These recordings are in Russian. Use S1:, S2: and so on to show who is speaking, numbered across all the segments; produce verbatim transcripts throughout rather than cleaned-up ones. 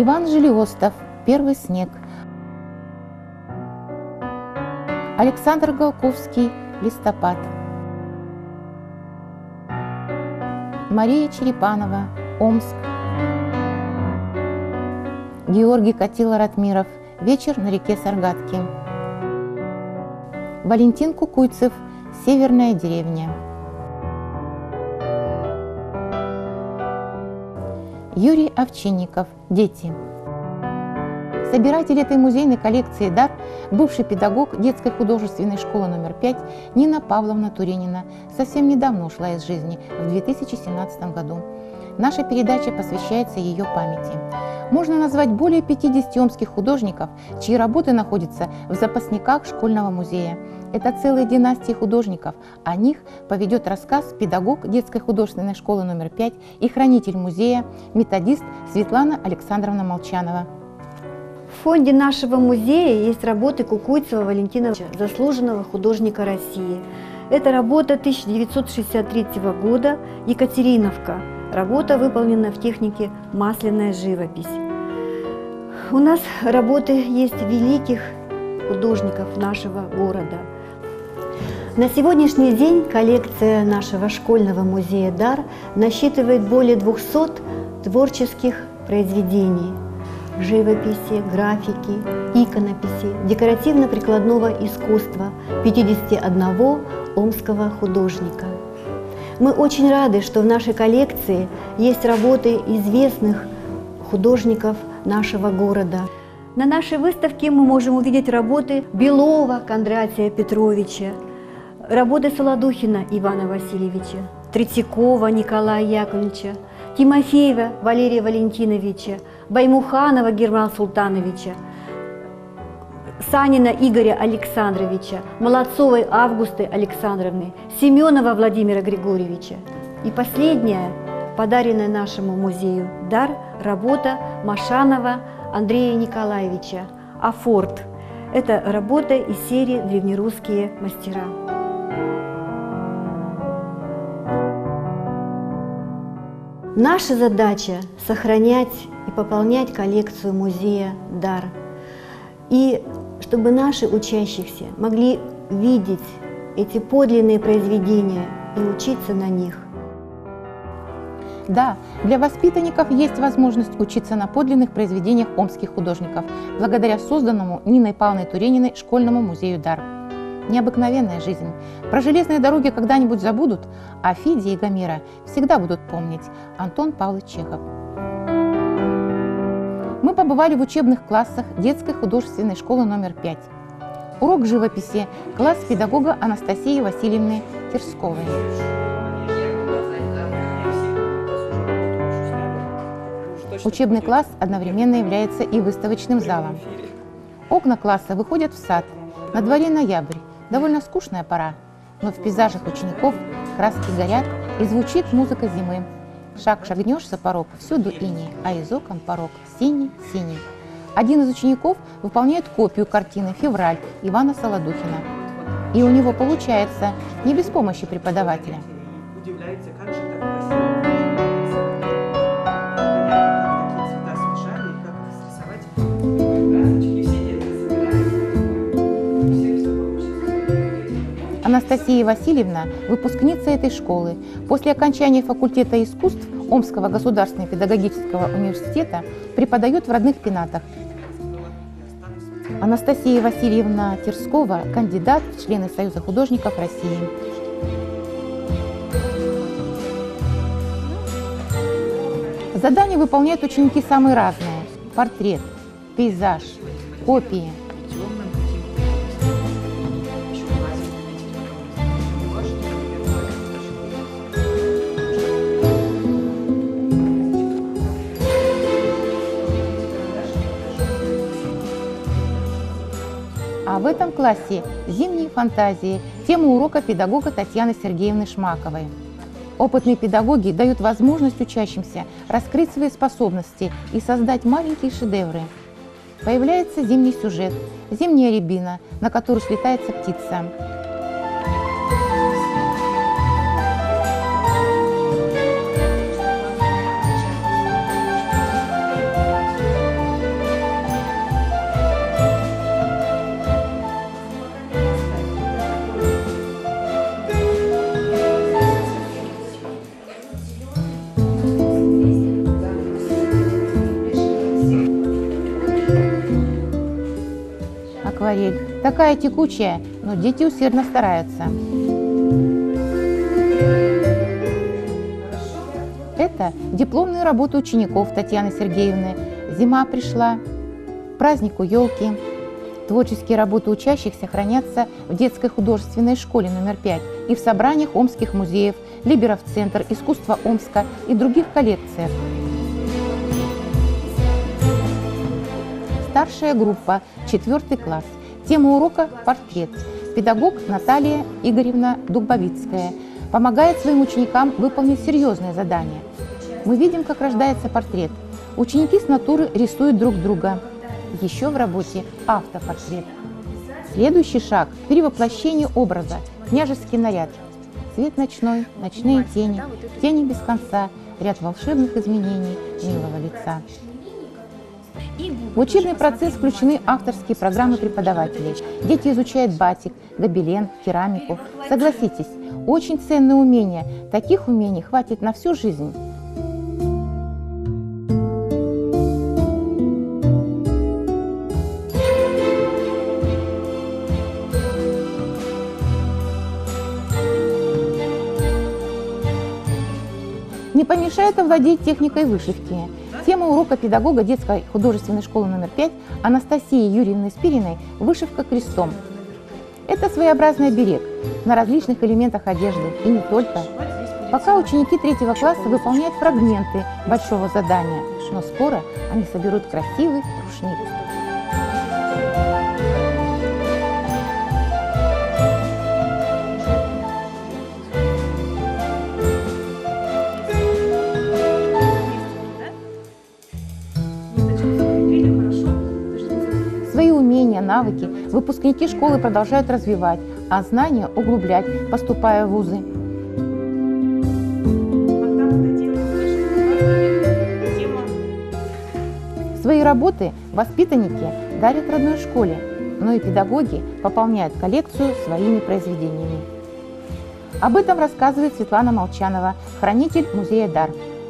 S1: Иван Желиостов «Первый снег», Александр Голковский «Листопад», Мария Черепанова «Омск», Георгий Катила-Ратмиров «Вечер на реке Саргатки», Валентин Кукуйцев «Северная деревня», Юрий Овчинников «Дети». Собиратель этой музейной коллекции «Дар», бывший педагог детской художественной школы номер пять Нина Павловна Туренина, совсем недавно ушла из жизни, в две тысячи семнадцатом году. Наша передача посвящается ее памяти. Можно назвать более пятидесяти омских художников, чьи работы находятся в запасниках школьного музея. Это целые династии художников. О них поведет рассказ педагог детской художественной школы номер пять и хранитель музея, методист Светлана Александровна Молчанова.
S2: В фонде нашего музея есть работы Кукуйцева Валентина, заслуженного художника России. Это работа тысяча девятьсот шестьдесят третьего года «Екатериновка». Работа выполнена в технике масляная живопись. У нас работы есть великих художников нашего города. На сегодняшний день коллекция нашего школьного музея «Дар» насчитывает более двухсот творческих произведений живописи, графики, иконописи, декоративно-прикладного искусства пятидесяти одного омского художника. Мы очень рады, что в нашей коллекции есть работы известных художников нашего города. На нашей выставке мы можем увидеть работы Белова Кондратия Петровича, работы Солодухина Ивана Васильевича, Третьякова Николая Яковлевича, Тимофеева Валерия Валентиновича, Баймуханова Германа Султановича, Санина Игоря Александровича, Молодцовой Августы Александровны, Семенова Владимира Григорьевича. И последняя, подаренная нашему музею «Дар», работа Машанова Андрея Николаевича «Афорт». Это работа из серии «Древнерусские мастера». Наша задача – сохранять и пополнять коллекцию музея «Дар». И чтобы наши учащиеся могли видеть эти подлинные произведения и учиться на них.
S1: Да, для воспитанников есть возможность учиться на подлинных произведениях омских художников, благодаря созданному Ниной Павловной Турениной школьному музею «Дар». Необыкновенная жизнь. Про железные дороги когда-нибудь забудут, а Фиди и Гомера всегда будут помнить. Антон Павлович Чехов. Мы побывали в учебных классах детской художественной школы номер пять. Урок живописи, класс педагога Анастасии Васильевны Терсковой. Учебный класс одновременно является и выставочным залом. Окна класса выходят в сад. На дворе ноябрь. Довольно скучная пора. Но в пейзажах учеников краски горят и звучит музыка зимы. Шаг шагнешь за порог, всюду иней, а из окон порог синий-синий. Один из учеников выполняет копию картины «Февраль» Ивана Солодухина. И у него получается, не без помощи преподавателя.
S3: Удивляется, как же так красиво. Как такие цвета смешали, как их срисовать. Красочки, все дети собирают. У всех все получится.
S1: Анастасия Васильевна – выпускница этой школы. После окончания факультета искусств Омского государственного педагогического университета преподает в родных пенатах. Анастасия Васильевна Терскова – кандидат в члены Союза художников России. Задания выполняют ученики самые разные – портрет, пейзаж, копии. А в этом классе «Зимние фантазии» – тема урока педагога Татьяны Сергеевны Шмаковой. Опытные педагоги дают возможность учащимся раскрыть свои способности и создать маленькие шедевры. Появляется зимний сюжет – зимняя рябина, на которую слетается птица. акварель, такая текучая, но дети усердно стараются. Это дипломные работы учеников Татьяны Сергеевны. Зима пришла, праздник у елки. Творческие работы учащихся хранятся в детской художественной школе номер пять и в собраниях омских музеев, Либеров-центр, искусство Омска и других коллекциях. Старшая группа, четвертый класс. Тема урока – портрет. Педагог Наталья Игоревна Дубовицкая помогает своим ученикам выполнить серьезное задание. Мы видим, как рождается портрет. Ученики с натуры рисуют друг друга. Еще в работе автопортрет. Следующий шаг – перевоплощение образа, княжеский наряд. Свет ночной, ночные тени, тени без конца, ряд волшебных изменений милого лица. В учебный процесс включены авторские программы преподавателей. Дети изучают батик, гобелен, керамику. Согласитесь, очень ценные умения. Таких умений хватит на всю жизнь. Не помешает овладеть техникой вышивки. Тема урока педагога детской художественной школы номер пять Анастасии Юрьевны Спириной «Вышивка крестом». Это своеобразный оберег на различных элементах одежды, и не только. Пока ученики третьего класса выполняют фрагменты большого задания, но скоро они соберут красивый рушник. Свои умения, навыки выпускники школы продолжают развивать, а знания углублять, поступая в вузы. Свои работы воспитанники дарят родной школе, но и педагоги пополняют коллекцию своими произведениями. Об этом рассказывает Светлана Молчанова, хранитель музея «Дар».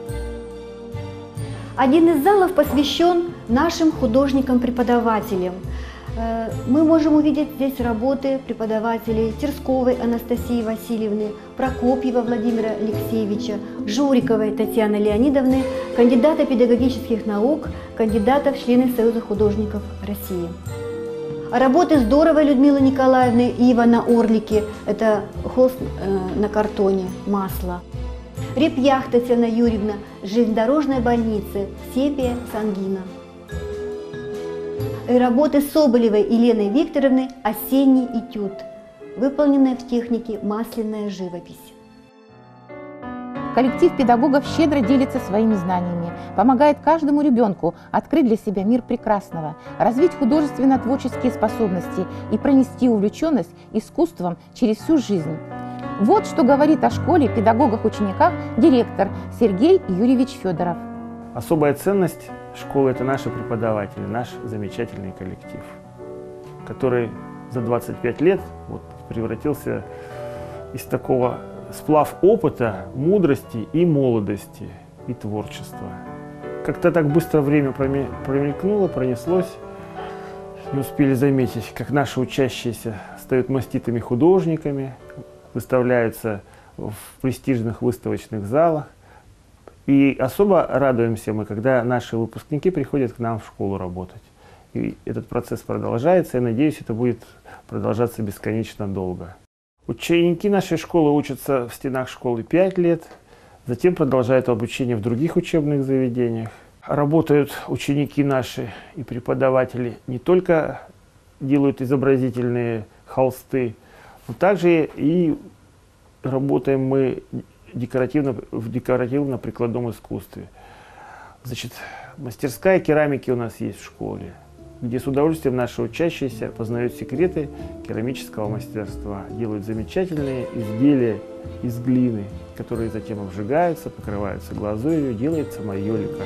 S2: Один из залов посвящен нашим художникам-преподавателям. Мы можем увидеть здесь работы преподавателей Терсковой Анастасии Васильевны, Прокопьева Владимира Алексеевича, Журиковой Татьяны Леонидовны, кандидата педагогических наук, кандидата в члены Союза художников России. А работы Здоровой Людмилы Николаевны и Ивана Орлики – это холст на картоне, масло. Репьях Татьяна Юрьевна, железнодорожной больницы, сепия, сангина. И работы Соболевой Елены Викторовны «Осенний этюд», выполненная в технике масляная живопись.
S1: Коллектив педагогов щедро делится своими знаниями, помогает каждому ребенку открыть для себя мир прекрасного, развить художественно-творческие способности и пронести увлеченность искусством через всю жизнь. Вот что говорит о школе, педагогах, учениках директор Сергей Юрьевич Федоров.
S4: Особая ценность школы – это наши преподаватели, наш замечательный коллектив, который за двадцать пять лет вот, превратился из такого сплав опыта, мудрости и молодости, и творчества. Как-то так быстро время промелькнуло, пронеслось, не успели заметить, как наши учащиеся стают маститыми художниками, выставляются в престижных выставочных залах. И особо радуемся мы, когда наши выпускники приходят к нам в школу работать. И этот процесс продолжается, я надеюсь, это будет продолжаться бесконечно долго. Ученики нашей школы учатся в стенах школы пять лет, затем продолжают обучение в других учебных заведениях. Работают ученики наши и преподаватели не только делают изобразительные холсты, но также и работаем мы декоративно, в декоративно-прикладном искусстве. Значит, мастерская керамики у нас есть в школе, где с удовольствием наши учащиеся познают секреты керамического мастерства, делают замечательные изделия из глины, которые затем обжигаются, покрываются глазурью, делается майолика.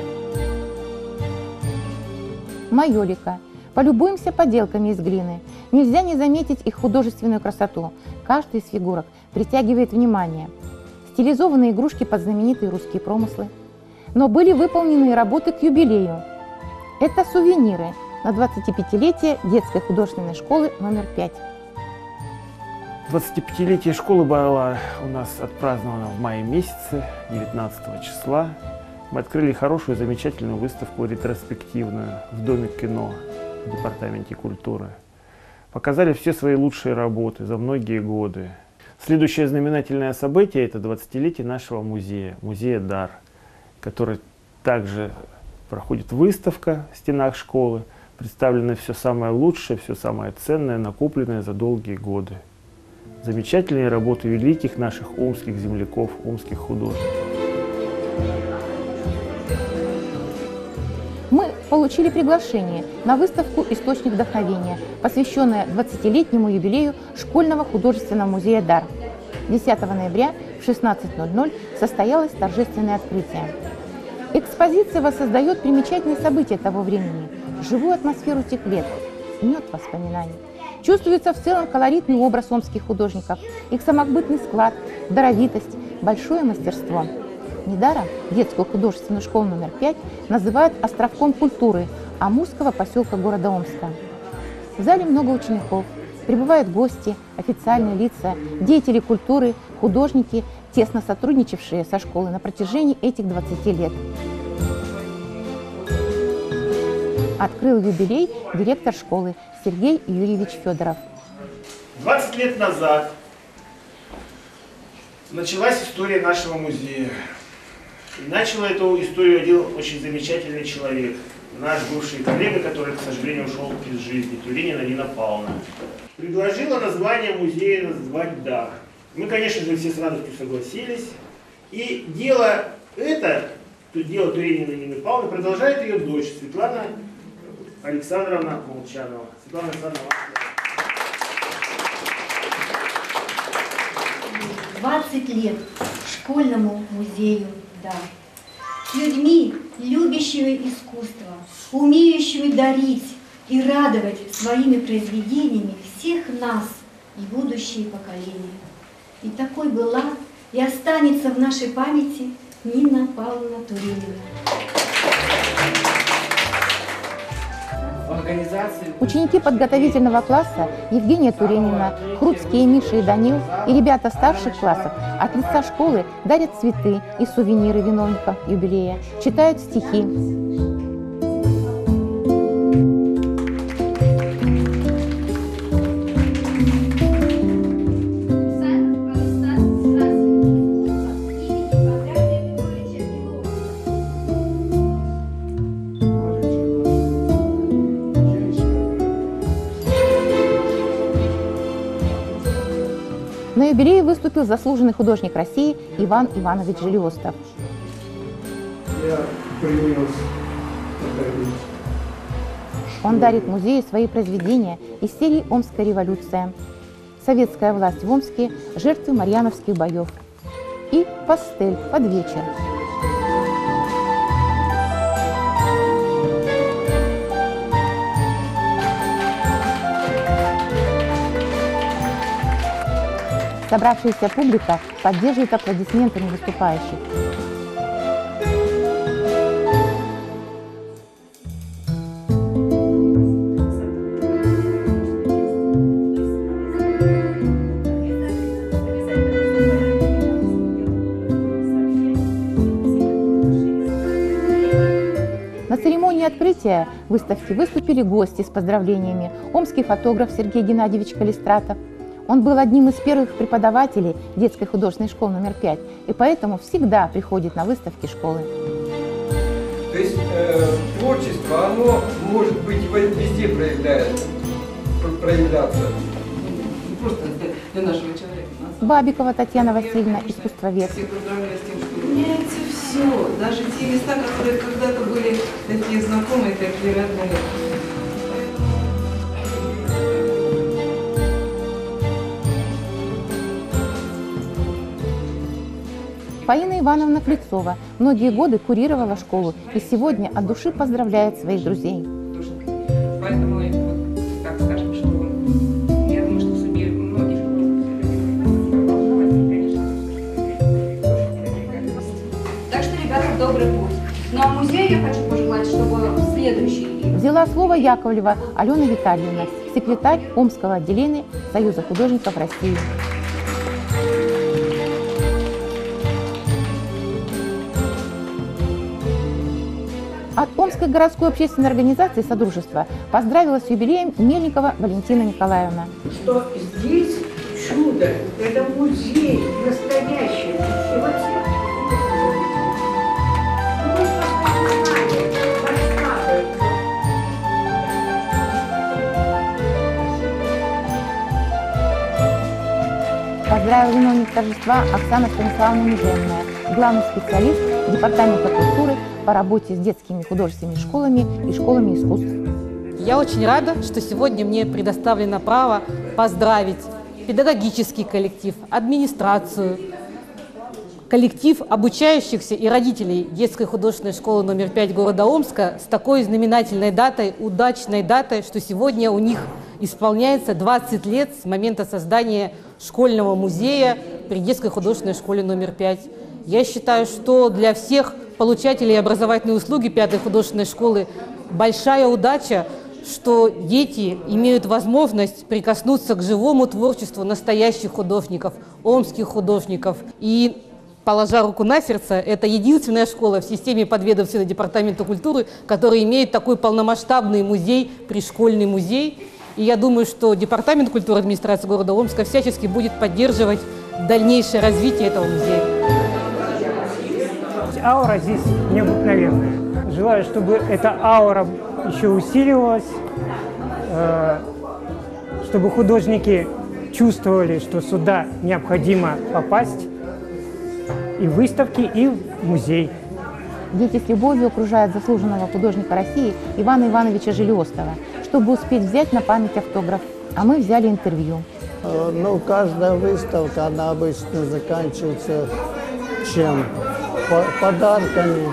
S1: Майолика. Полюбуемся поделками из глины. Нельзя не заметить их художественную красоту. Каждая из фигурок притягивает внимание. Стилизованные игрушки под знаменитые русские промыслы. Но были выполнены и работы к юбилею. Это сувениры. на двадцатипятилетие детской художественной школы номер пять.
S4: двадцатипятилетие школы было у нас отпраздновано в мае месяце, девятнадцатого числа. Мы открыли хорошую, замечательную выставку ретроспективную в Доме кино в Департаменте культуры. Показали все свои лучшие работы за многие годы. Следующее знаменательное событие – это двадцатилетие нашего музея, музея «Дар», который также проходит выставка в стенах школы. Представлено все самое лучшее, все самое ценное, накопленное за долгие годы. Замечательные работы великих наших омских земляков, омских художников.
S1: Мы получили приглашение на выставку «Источник вдохновения», посвященное двадцатилетнему юбилею Школьного художественного музея «Дар». десятого ноября в шестнадцать ноль ноль состоялось торжественное открытие. Экспозиция воссоздает примечательные события того времени, живую атмосферу тех лет, мед воспоминаний. Чувствуется в целом колоритный образ омских художников, их самобытный склад, даровитость, большое мастерство. Недаром детскую художественную школу номер пять называют островком культуры Амурского поселка города Омска. В зале много учеников, прибывают гости, официальные лица, деятели культуры, художники, тесно сотрудничавшие со школой на протяжении этих двадцати лет. Открыл юбилей директор школы Сергей Юрьевич Федоров.
S4: двадцать лет назад началась история нашего музея. И начал эту историю один очень замечательный человек, наш бывший коллега, который, к сожалению, ушел из жизни, Туринина Нина Павловна. Предложила название музея назвать «Дар». Мы, конечно же, все с радостью согласились. И дело это, дело Туринина Нины Павловны, продолжает ее дочь Светлана Александровна Молчанова. Светлана Александровна,
S5: двадцать лет школьному музею «Дар». С людьми, любящими искусство, умеющими дарить и радовать своими произведениями всех нас и будущие поколения. И такой была и останется в нашей памяти Нина Павловна Туринина.
S1: Ученики подготовительного класса Евгения Туринина, Хруцкие, Миша и Данил и ребята старших классов от лица школы дарят цветы и сувениры виновникам юбилея, читают стихи. На юбилее выступил заслуженный художник России Иван Иванович Желиостов.
S6: Я принес подарить.
S1: Он дарит музею свои произведения из серии «Омская революция», «Советская власть в Омске», «Жертвы марьяновских боев» и «Пастель под вечер». Собравшаяся публика поддерживает аплодисментами выступающих. На церемонии открытия выставки выступили гости с поздравлениями. Омский фотограф Сергей Геннадьевич Калистратов. Он был одним из первых преподавателей детской художественной школы номер пять, и поэтому всегда приходит на выставки школы.
S6: То есть э, творчество, оно может быть везде проявляется, проявляться.
S3: Не просто для нашего человека.
S1: Бабикова Татьяна Васильевна, искусствовед.
S3: Все поздравляю с тем, что меняется все. Даже те места, которые когда-то были такие знакомые, такие родные.
S1: Фаина Ивановна Клецова многие годы курировала школу и сегодня от души поздравляет своих друзей.
S3: Поэтому, вот, так скажем, что я думаю, что в судьбе многих
S5: Так что, ребята, в добрый путь. Ну а музею я хочу пожелать, чтобы следующий
S1: Взяла слово Яковлева Алена Витальевна, секретарь Омского отделения Союза художников России. От Омской городской общественной организации «Содружество» поздравила с юбилеем Мельникова Валентина Николаевна.
S7: Что здесь чудо, это музей настоящий. И вот
S1: Поздравила виновник торжества Оксана Станиславовна Меженная, главный специалист Департамента культуры по работе с детскими художественными школами и школами искусств.
S8: Я очень рада, что сегодня мне предоставлено право поздравить педагогический коллектив, администрацию, коллектив обучающихся и родителей детской художественной школы номер пять города Омска с такой знаменательной датой, удачной датой, что сегодня у них исполняется двадцать лет с момента создания школьного музея при детской художественной школе номер пять. Я считаю, что для всех получателей образовательной услуги пятой художественной школы большая удача, что дети имеют возможность прикоснуться к живому творчеству настоящих художников, омских художников. И, положа руку на сердце, это единственная школа в системе подведомственного департамента культуры, которая имеет такой полномасштабный музей, пришкольный музей. И я думаю, что Департамент культуры администрации города Омска всячески будет поддерживать дальнейшее развитие этого музея.
S9: Аура здесь необыкновенная. Желаю, чтобы эта аура еще усиливалась, чтобы художники чувствовали, что сюда необходимо попасть и в выставки, и в музей.
S1: Дети с любовью окружают заслуженного художника России Ивана Ивановича Желиостова, чтобы успеть взять на память автограф. А мы взяли интервью.
S10: Ну, каждая выставка, она обычно заканчивается чем? Подарками.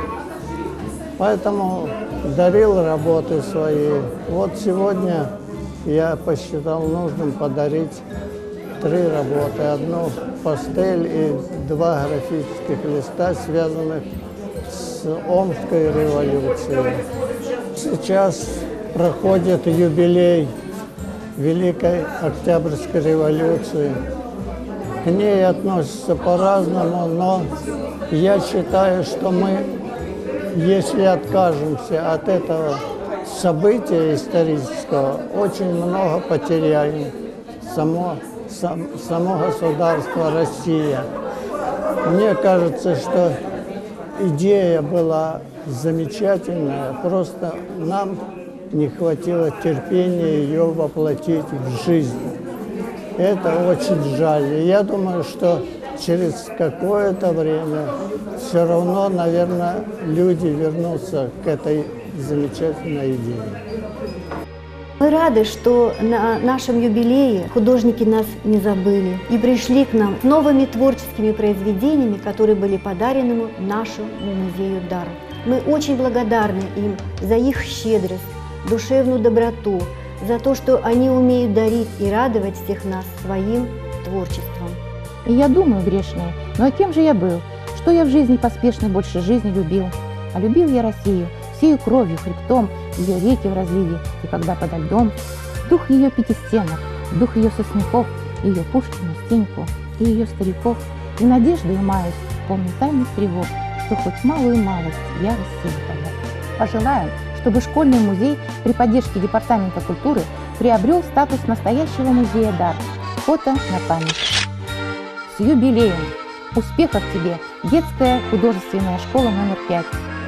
S10: Поэтому дарил работы свои. Вот сегодня я посчитал нужным подарить три работы. Одну пастель и два графических листа, связанных с Омской революцией. Сейчас проходит юбилей Великой Октябрьской революции. К ней относятся по-разному, но я считаю, что мы, если откажемся от этого события исторического, очень много потеряем само, сам, само государство Россия. Мне кажется, что идея была замечательная, просто нам не хватило терпения ее воплотить в жизнь. Это очень жаль. И я думаю, что через какое-то время все равно, наверное, люди вернутся к этой замечательной идее.
S2: Мы рады, что на нашем юбилее художники нас не забыли и пришли к нам с новыми творческими произведениями, которые были подарены нашему музею «Дар». Мы очень благодарны им за их щедрость, душевную доброту, за то, что они умеют дарить и радовать всех нас своим творчеством.
S1: И я думаю, грешная, ну а кем же я был? Что я в жизни поспешно больше жизни любил? А любил я Россию, всею кровью, хребтом, ее реки в разливе, и когда подо льдом, дух ее пятистенок, дух ее сосняков, ее Пушкина, Стеньку, и ее стариков, и надеждой маюсь, помню тайных тревог, что хоть малую малость я рассеяла. Пожелаем, чтобы школьный музей при поддержке Департамента культуры приобрел статус настоящего музея «Дар». Фото на память. С юбилеем! Успехов тебе, детская художественная школа номер пять!